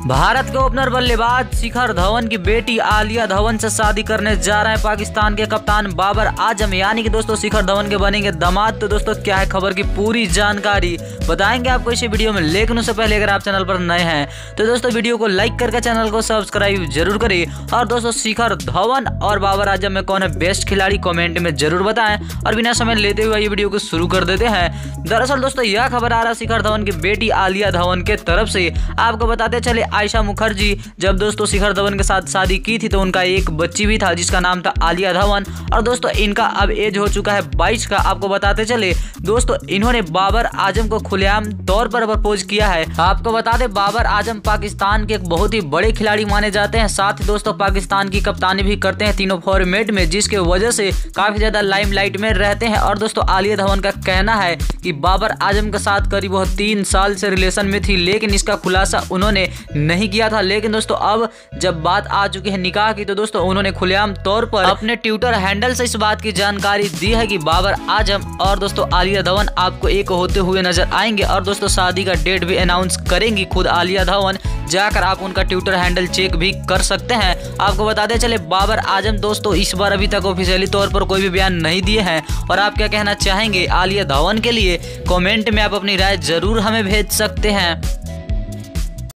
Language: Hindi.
भारत के ओपनर बल्लेबाज शिखर धवन की बेटी आलिया धवन से शादी करने जा रहे हैं पाकिस्तान के कप्तान बाबर आजम, यानी कि दोस्तों शिखर धवन के बनेंगे दामाद। तो दोस्तों क्या है खबर की पूरी जानकारी बताएंगे आपको इसी वीडियो में, लेकिन उससे पहले अगर आप चैनल पर नए हैं तो दोस्तों वीडियो को लाइक करके चैनल को सब्सक्राइब जरूर करें। और दोस्तों शिखर धवन और बाबर आजम में कौन है बेस्ट खिलाड़ी कमेंट में जरूर बताएं। और बिना समय लेते हुए ये वीडियो को शुरू कर देते हैं। दरअसल दोस्तों यह खबर आ रहा है शिखर धवन की बेटी आलिया धवन के तरफ से। आपको बताते चले आयशा मुखर्जी जब दोस्तों शिखर धवन के साथ शादी की थी तो उनका एक बच्ची भी था जिसका नाम था आलिया धवन। और दोस्तों इनका अब एज हो चुका है 22 का। आपको बताते चले दोस्तों इन्होंने बाबर आजम को खुलेआम तौर पर प्रपोज किया है। आपको बता दें बाबर आजम पाकिस्तान के एक बहुत ही बड़े खिलाड़ी माने जाते हैं, साथ ही दोस्तों पाकिस्तान की कप्तानी भी करते हैं तीनों फॉर्मेट में, जिसके वजह से काफी ज्यादा लाइमलाइट में रहते हैं। और दोस्तों आलिया धवन का कहना है कि बाबर आजम के साथ करीब वह 3 साल से रिलेशन में थी, लेकिन इसका खुलासा उन्होंने नहीं किया था। लेकिन दोस्तों अब जब बात आ चुकी है निकाह की तो दोस्तों उन्होंने खुलेआम तौर पर अपने ट्विटर हैंडल से इस बात की जानकारी दी है कि बाबर आजम और दोस्तों आलिया धवन आपको एक होते हुए नजर आएंगे। और दोस्तों शादी का डेट भी अनाउंस करेंगी खुद आलिया धवन, जाकर आप उनका ट्विटर हैंडल चेक भी कर सकते हैं। आपको बताते चले बाबर आजम दोस्तों इस बार अभी तक ऑफिशियली तौर पर कोई भी बयान नहीं दिए हैं। और आप क्या कहना चाहेंगे आलिया धवन के लिए कमेंट में आप अपनी राय जरूर हमें भेज सकते हैं।